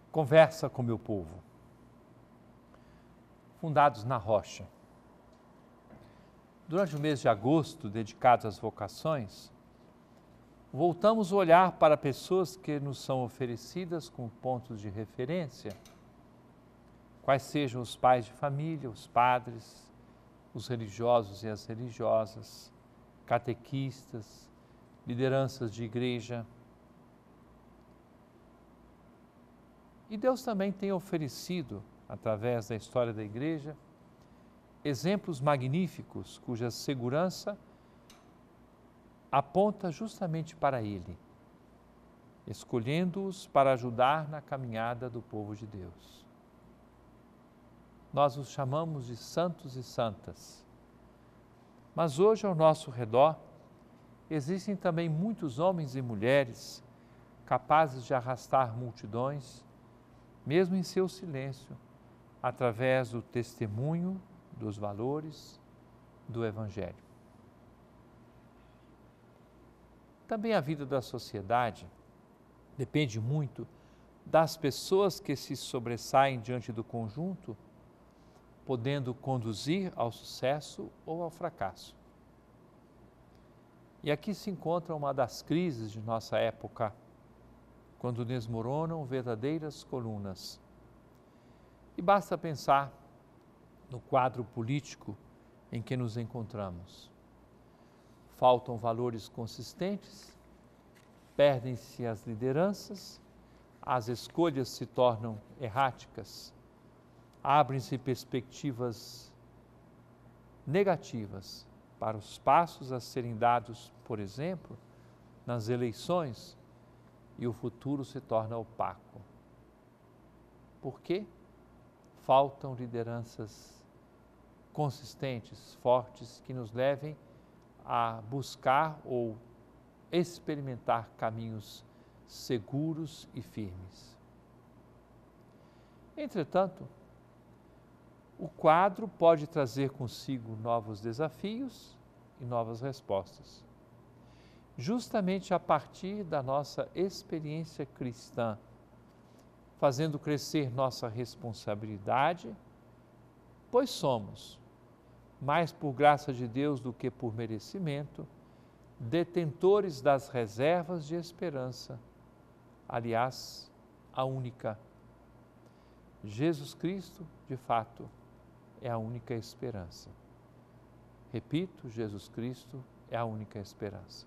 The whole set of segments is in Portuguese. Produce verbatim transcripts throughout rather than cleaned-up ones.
Conversa com meu povo. Fundados na rocha. Durante o mês de agosto, dedicado às vocações, voltamos o olhar para pessoas que nos são oferecidas como pontos de referência, quais sejam os pais de família, os padres, os religiosos e as religiosas, catequistas, lideranças de igreja. E Deus também tem oferecido, através da história da igreja, exemplos magníficos cuja segurança aponta justamente para Ele, escolhendo-os para ajudar na caminhada do povo de Deus. Nós os chamamos de santos e santas, mas hoje ao nosso redor existem também muitos homens e mulheres capazes de arrastar multidões, mesmo em seu silêncio, através do testemunho dos valores do Evangelho. Também a vida da sociedade depende muito das pessoas que se sobressaem diante do conjunto, podendo conduzir ao sucesso ou ao fracasso. E aqui se encontra uma das crises de nossa época, quando desmoronam verdadeiras colunas. E basta pensar no quadro político em que nos encontramos. Faltam valores consistentes, perdem-se as lideranças, as escolhas se tornam erráticas, abrem-se perspectivas negativas para os passos a serem dados, por exemplo, nas eleições, e o futuro se torna opaco. Por quê? Faltam lideranças consistentes, fortes, que nos levem a buscar ou experimentar caminhos seguros e firmes. Entretanto, o quadro pode trazer consigo novos desafios e novas respostas, justamente a partir da nossa experiência cristã, fazendo crescer nossa responsabilidade, pois somos, mais por graça de Deus do que por merecimento, detentores das reservas de esperança, aliás, a única. Jesus Cristo, de fato, é a única esperança. Repito, Jesus Cristo é a única esperança.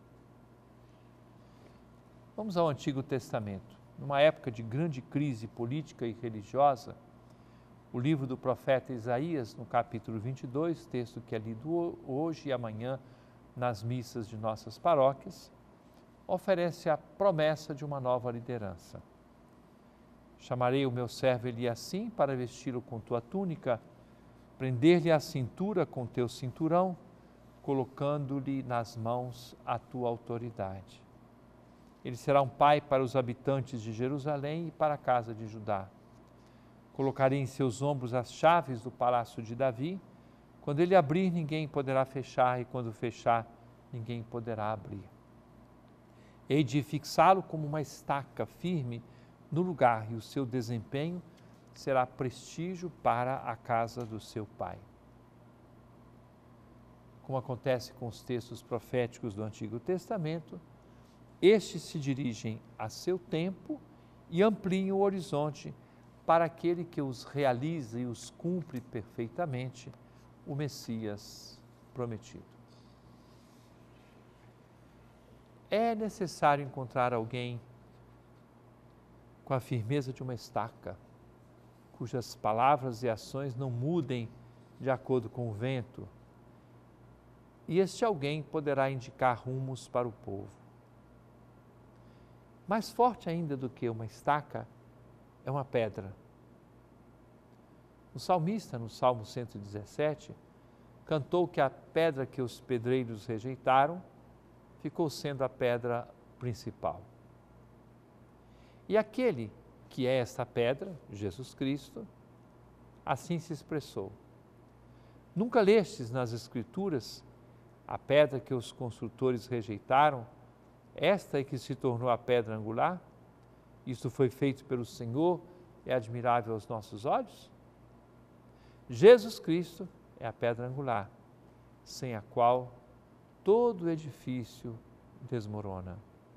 Vamos ao Antigo Testamento. Numa época de grande crise política e religiosa, o livro do profeta Isaías, no capítulo vinte e dois, texto que é lido hoje e amanhã nas missas de nossas paróquias, oferece a promessa de uma nova liderança. Chamarei o meu servo Eliassim para vesti-lo com tua túnica, prender-lhe a cintura com teu cinturão, colocando-lhe nas mãos a tua autoridade. Ele será um pai para os habitantes de Jerusalém e para a casa de Judá. Colocarei em seus ombros as chaves do palácio de Davi. Quando ele abrir, ninguém poderá fechar, e quando fechar, ninguém poderá abrir. Hei de fixá-lo como uma estaca firme no lugar, e o seu desempenho será prestígio para a casa do seu pai. Como acontece com os textos proféticos do Antigo Testamento, estes se dirigem a seu tempo e ampliam o horizonte para aquele que os realiza e os cumpre perfeitamente, o Messias prometido. É necessário encontrar alguém com a firmeza de uma estaca, cujas palavras e ações não mudem de acordo com o vento, e este alguém poderá indicar rumos para o povo. Mais forte ainda do que uma estaca é uma pedra. O salmista, no Salmo cento e dezessete, cantou que a pedra que os pedreiros rejeitaram ficou sendo a pedra principal. E aquele que é esta pedra, Jesus Cristo, assim se expressou. Nunca lestes nas Escrituras a pedra que os construtores rejeitaram, esta é que se tornou a pedra angular? Isto foi feito pelo Senhor, é admirável aos nossos olhos? Jesus Cristo é a pedra angular, sem a qual todo edifício desmorona.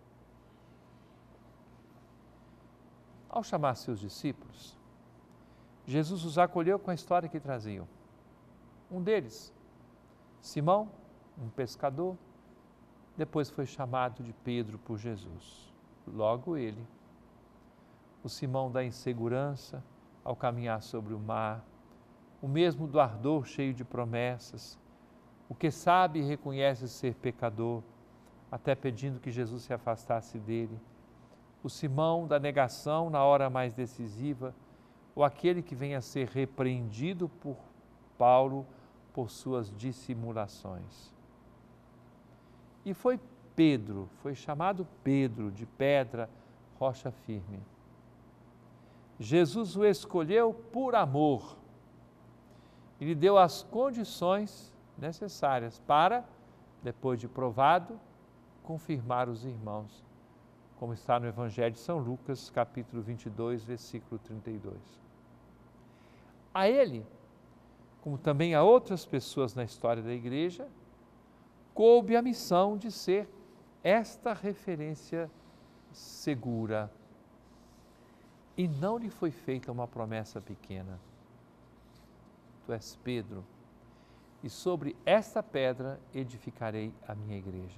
Ao chamar seus discípulos, Jesus os acolheu com a história que traziam. Um deles, Simão, um pescador, depois foi chamado de Pedro por Jesus. Logo ele, o Simão da insegurança ao caminhar sobre o mar, o mesmo do ardor cheio de promessas, o que sabe e reconhece ser pecador, até pedindo que Jesus se afastasse dele, o Simão da negação na hora mais decisiva, ou aquele que vem a ser repreendido por Paulo por suas dissimulações. E foi Pedro, foi chamado Pedro, de pedra, rocha firme. Jesus o escolheu por amor e lhe deu as condições necessárias para, depois de provado, confirmar os irmãos, como está no Evangelho de São Lucas, capítulo vinte e dois, versículo trinta e dois. A ele, como também a outras pessoas na história da Igreja, coube a missão de ser esta referência segura. E não lhe foi feita uma promessa pequena. Tu és Pedro, e sobre esta pedra edificarei a minha igreja.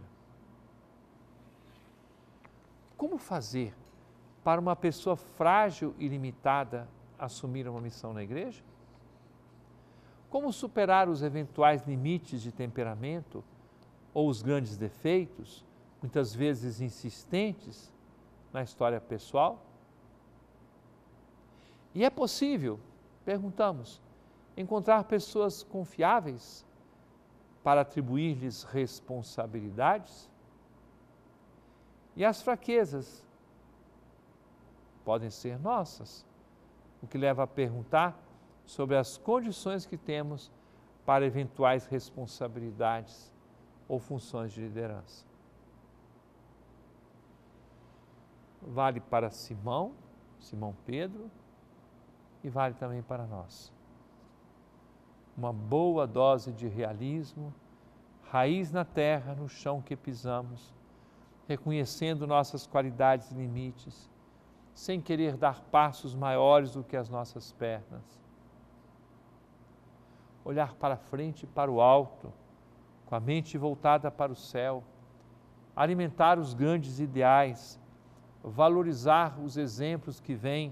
Como fazer para uma pessoa frágil e limitada assumir uma missão na igreja? Como superar os eventuais limites de temperamento ou os grandes defeitos, muitas vezes insistentes, na história pessoal? E é possível, perguntamos, encontrar pessoas confiáveis para atribuir-lhes responsabilidades? E as fraquezas podem ser nossas, o que leva a perguntar sobre as condições que temos para eventuais responsabilidades ou funções de liderança. Vale para Simão, Simão Pedro, e vale também para nós. Uma boa dose de realismo, raiz na terra, no chão que pisamos, reconhecendo nossas qualidades e limites, sem querer dar passos maiores do que as nossas pernas. Olhar para frente e para o alto, com a mente voltada para o céu, alimentar os grandes ideais, valorizar os exemplos que vêm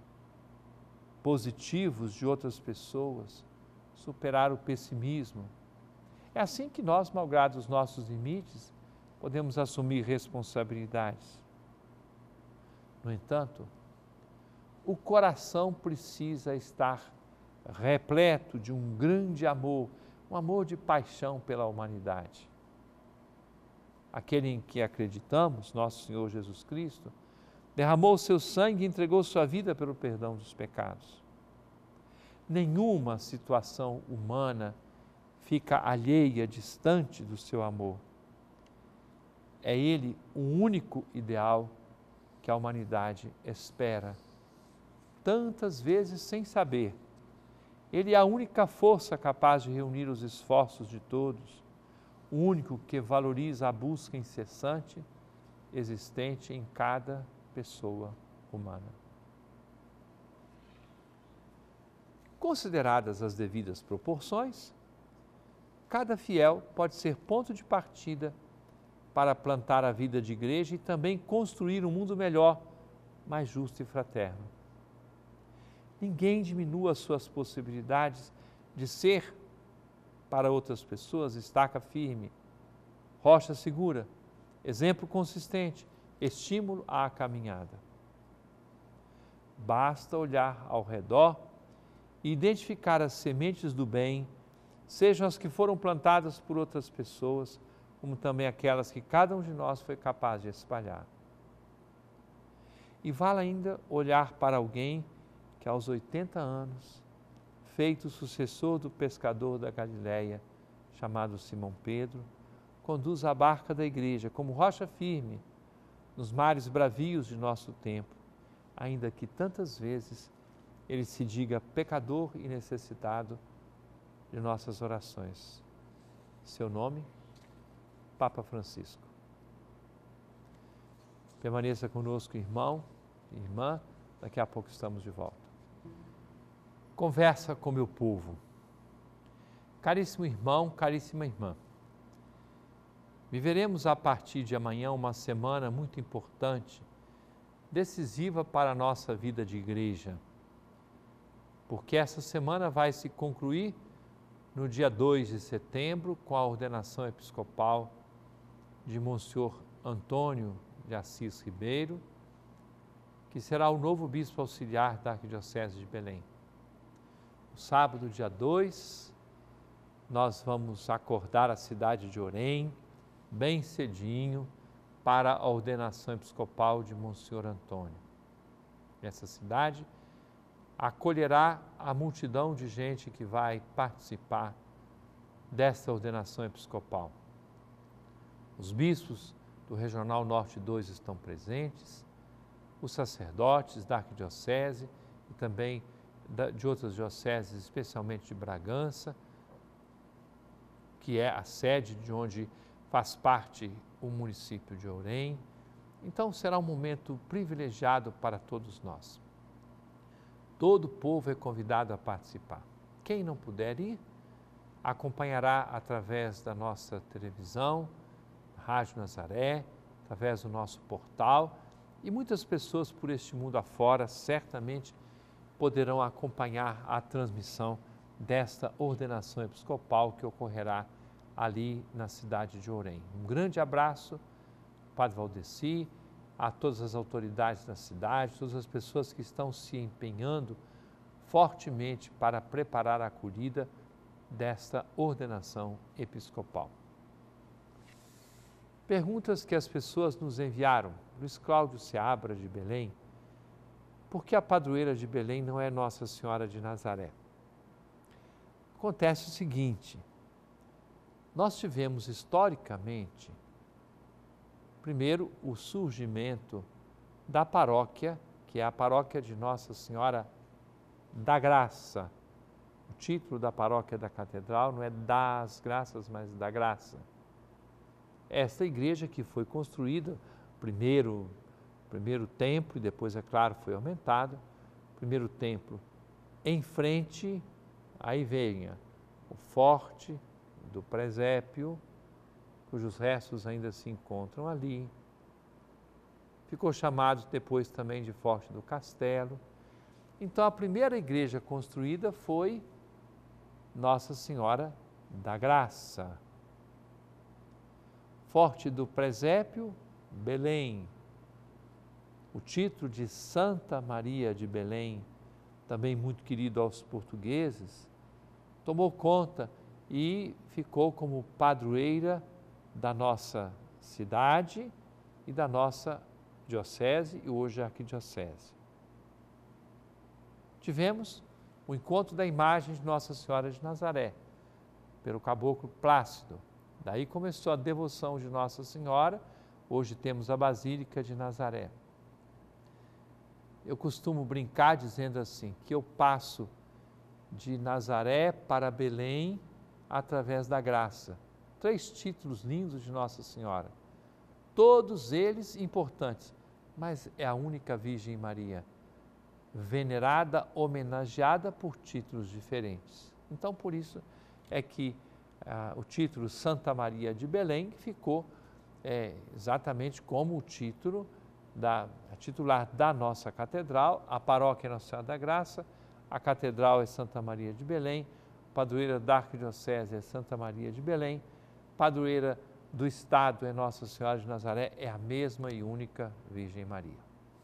positivos de outras pessoas, superar o pessimismo. É assim que nós, malgrado os nossos limites, podemos assumir responsabilidades. No entanto, o coração precisa estar repleto de um grande amor, um amor de paixão pela humanidade. Aquele em que acreditamos, nosso Senhor Jesus Cristo, derramou o seu sangue e entregou sua vida pelo perdão dos pecados. Nenhuma situação humana fica alheia, distante do seu amor. É Ele o único ideal que a humanidade espera, tantas vezes sem saber. Ele é a única força capaz de reunir os esforços de todos, o único que valoriza a busca incessante existente em cada pessoa humana. Consideradas as devidas proporções, cada fiel pode ser ponto de partida para plantar a vida de igreja e também construir um mundo melhor, mais justo e fraterno. Ninguém diminua suas possibilidades de ser, para outras pessoas, estaca firme, rocha segura, exemplo consistente, estímulo à caminhada. Basta olhar ao redor e identificar as sementes do bem, sejam as que foram plantadas por outras pessoas, como também aquelas que cada um de nós foi capaz de espalhar. E vale ainda olhar para alguém que aos oitenta anos, feito sucessor do pescador da Galileia, chamado Simão Pedro, conduz a barca da igreja como rocha firme nos mares bravios de nosso tempo ainda que tantas vezes ele se diga pecador e necessitado de nossas orações. Seu nome, Papa Francisco. Permaneça conosco, irmão e irmã, daqui a pouco estamos de volta. Conversa com meu povo. Caríssimo irmão, caríssima irmã, viveremos a partir de amanhã uma semana muito importante, decisiva para a nossa vida de igreja, porque essa semana vai se concluir no dia dois de setembro com a ordenação episcopal de Monsenhor Antônio de Assis Ribeiro, que será o novo bispo auxiliar da Arquidiocese de Belém. No sábado, dia dois, nós vamos acordar a cidade de Orém, bem cedinho, para a ordenação episcopal de Monsenhor Antônio. Essa cidade acolherá a multidão de gente que vai participar desta ordenação episcopal. Os bispos do Regional Norte dois estão presentes, os sacerdotes da Arquidiocese e também de outras dioceses, especialmente de Bragança, que é a sede de onde faz parte o município de Orém. Então será um momento privilegiado para todos nós. Todo o povo é convidado a participar. Quem não puder ir, acompanhará através da nossa televisão, Rádio Nazaré, através do nosso portal, e muitas pessoas por este mundo afora certamente poderão acompanhar a transmissão desta ordenação episcopal que ocorrerá ali na cidade de Orém. Um grande abraço, Padre Valdeci, a todas as autoridades da cidade, todas as pessoas que estão se empenhando fortemente para preparar a acolhida desta ordenação episcopal. Perguntas que as pessoas nos enviaram. Luiz Cláudio Seabra, de Belém. Por que a padroeira de Belém não é Nossa Senhora de Nazaré? Acontece o seguinte, nós tivemos historicamente, primeiro, o surgimento da paróquia, que é a paróquia de Nossa Senhora da Graça. O título da paróquia da Catedral não é das Graças, mas da Graça. Esta igreja que foi construída, primeiro, primeiro templo, e depois, é claro, foi aumentado. Primeiro templo em frente, aí venha o forte do presépio, cujos restos ainda se encontram ali. Ficou chamado depois também de Forte do Castelo. Então, a primeira igreja construída foi Nossa Senhora da Graça. Forte do Presépio, Belém. O título de Santa Maria de Belém, também muito querido aos portugueses, tomou conta e ficou como padroeira da nossa cidade e da nossa diocese e hoje arquidiocese. Tivemos o encontro da imagem de Nossa Senhora de Nazaré, pelo caboclo Plácido. Daí começou a devoção de Nossa Senhora, hoje temos a Basílica de Nazaré. Eu costumo brincar dizendo assim, que eu passo de Nazaré para Belém através da graça. Três títulos lindos de Nossa Senhora, todos eles importantes, mas é a única Virgem Maria, venerada, homenageada por títulos diferentes. Então, por isso é que ah, o título Santa Maria de Belém ficou é, exatamente como o título da a titular da nossa catedral. A paróquia é Nossa Senhora da Graça, a catedral é Santa Maria de Belém, padroeira da Arquidiocese é Santa Maria de Belém, padroeira do Estado é Nossa Senhora de Nazaré, é a mesma e única Virgem Maria.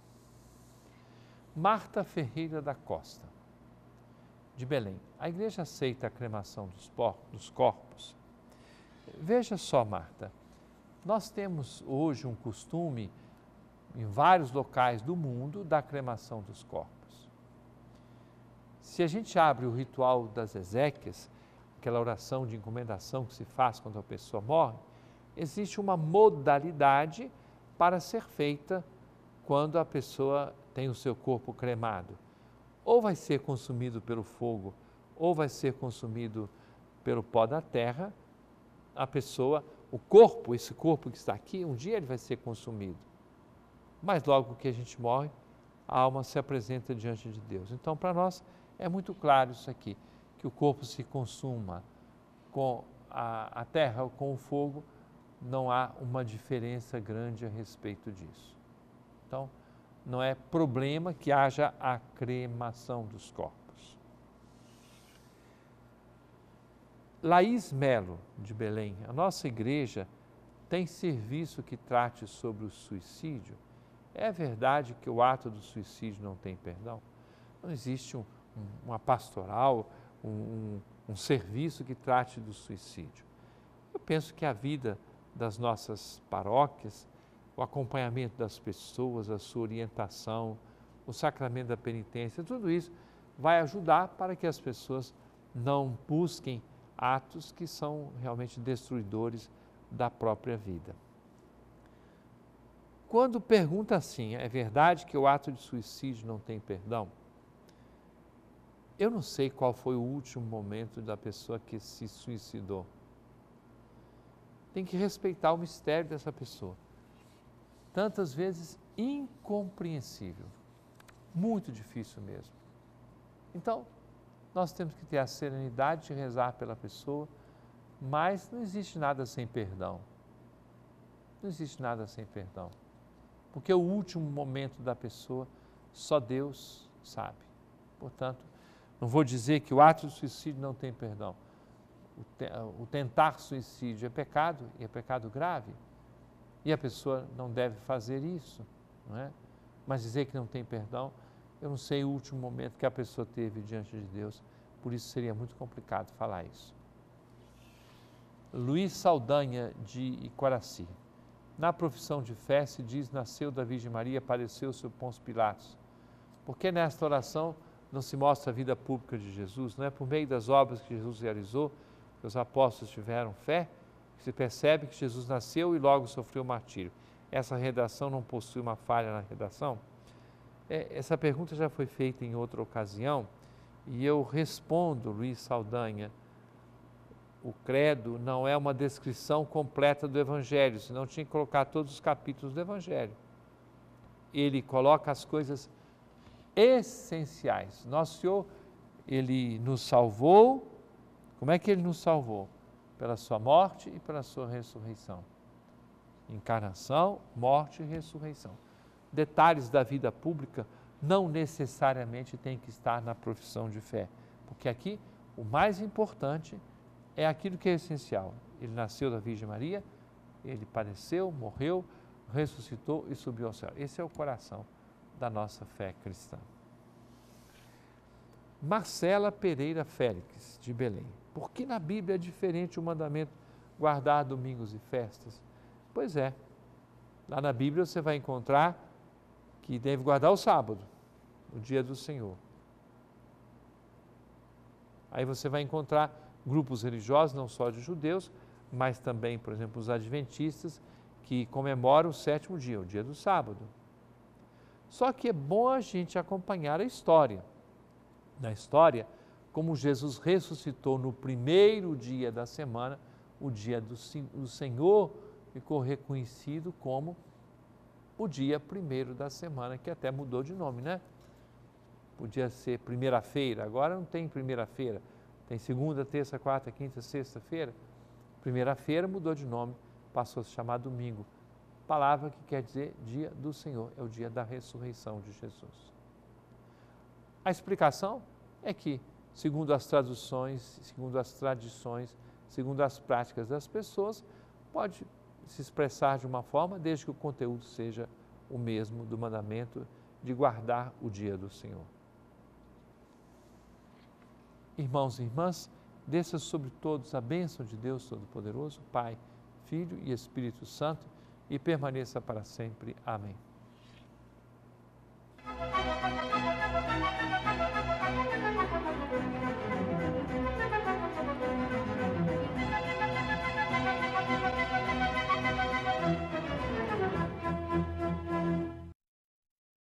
Marta Ferreira da Costa, de Belém. A igreja aceita a cremação dos, dos corpos? Veja só, Marta, nós temos hoje um costume em vários locais do mundo da cremação dos corpos. Se a gente abre o ritual das exéquias, aquela oração de encomendação que se faz quando a pessoa morre, existe uma modalidade para ser feita quando a pessoa tem o seu corpo cremado, ou vai ser consumido pelo fogo, ou vai ser consumido pelo pó da terra, a pessoa, o corpo, esse corpo que está aqui, um dia ele vai ser consumido. Mas logo que a gente morre, a alma se apresenta diante de Deus. Então, para nós, é muito claro isso aqui, que o corpo se consuma com a, a terra ou com o fogo, não há uma diferença grande a respeito disso. Então, não é problema que haja a cremação dos corpos. Laís Melo, de Belém, a nossa igreja tem serviço que trate sobre o suicídio. É verdade que o ato do suicídio não tem perdão? Não existe um, um, uma pastoral, um, um, um serviço que trate do suicídio. Eu penso que a vida das nossas paróquias, o acompanhamento das pessoas, a sua orientação, o sacramento da penitência, tudo isso vai ajudar para que as pessoas não busquem atos que são realmente destruidores da própria vida. Quando pergunta assim, é verdade que o ato de suicídio não tem perdão? Eu não sei qual foi o último momento da pessoa que se suicidou. Tem que respeitar o mistério dessa pessoa. Tantas vezes incompreensível, muito difícil mesmo. Então, nós temos que ter a serenidade de rezar pela pessoa, mas não existe nada sem perdão. Não existe nada sem perdão. Porque o último momento da pessoa, só Deus sabe. Portanto, não vou dizer que o ato de suicídio não tem perdão. O, te, o tentar suicídio é pecado, e é pecado grave. E a pessoa não deve fazer isso, não é? Mas dizer que não tem perdão, eu não sei o último momento que a pessoa teve diante de Deus, por isso seria muito complicado falar isso. Luiz Saldanha, de Iquaraci. Na profissão de fé se diz, nasceu da Virgem Maria, padeceu sob Pôncio Pilatos. Porque nesta oração não se mostra a vida pública de Jesus, não é por meio das obras que Jesus realizou, que os apóstolos tiveram fé, se percebe que Jesus nasceu e logo sofreu martírio. Essa redação não possui uma falha na redação? É, essa pergunta já foi feita em outra ocasião e eu respondo, Luiz Saldanha, o credo não é uma descrição completa do Evangelho, senão tinha que colocar todos os capítulos do Evangelho. Ele coloca as coisas essenciais. Nosso Senhor, Ele nos salvou. Como é que Ele nos salvou? Pela sua morte e pela sua ressurreição. Encarnação, morte e ressurreição. Detalhes da vida pública não necessariamente têm que estar na profissão de fé, porque aqui o mais importante é aquilo que é essencial. Ele nasceu da Virgem Maria, ele padeceu, morreu, ressuscitou e subiu ao céu. Esse é o coração da nossa fé cristã. Marcela Pereira Félix, de Belém. Por que na Bíblia é diferente o mandamento guardar domingos e festas? Pois é, lá na Bíblia você vai encontrar que deve guardar o sábado, o dia do Senhor. Aí você vai encontrar grupos religiosos, não só de judeus, mas também, por exemplo, os adventistas, que comemoram o sétimo dia, o dia do sábado. Só que é bom a gente acompanhar a história. Na história, como Jesus ressuscitou no primeiro dia da semana, o dia do, do Senhor ficou reconhecido como o dia primeiro da semana, que até mudou de nome, né? Podia ser primeira-feira, agora não tem primeira-feira, tem segunda, terça, quarta, quinta, sexta-feira. Primeira-feira mudou de nome, passou a se chamar domingo. Palavra que quer dizer dia do Senhor, é o dia da ressurreição de Jesus. A explicação é que, segundo as traduções, segundo as tradições, segundo as práticas das pessoas, pode se expressar de uma forma, desde que o conteúdo seja o mesmo do mandamento de guardar o dia do Senhor. Irmãos e irmãs, desça sobre todos a bênção de Deus Todo-Poderoso, Pai, Filho e Espírito Santo, e permaneça para sempre. Amém.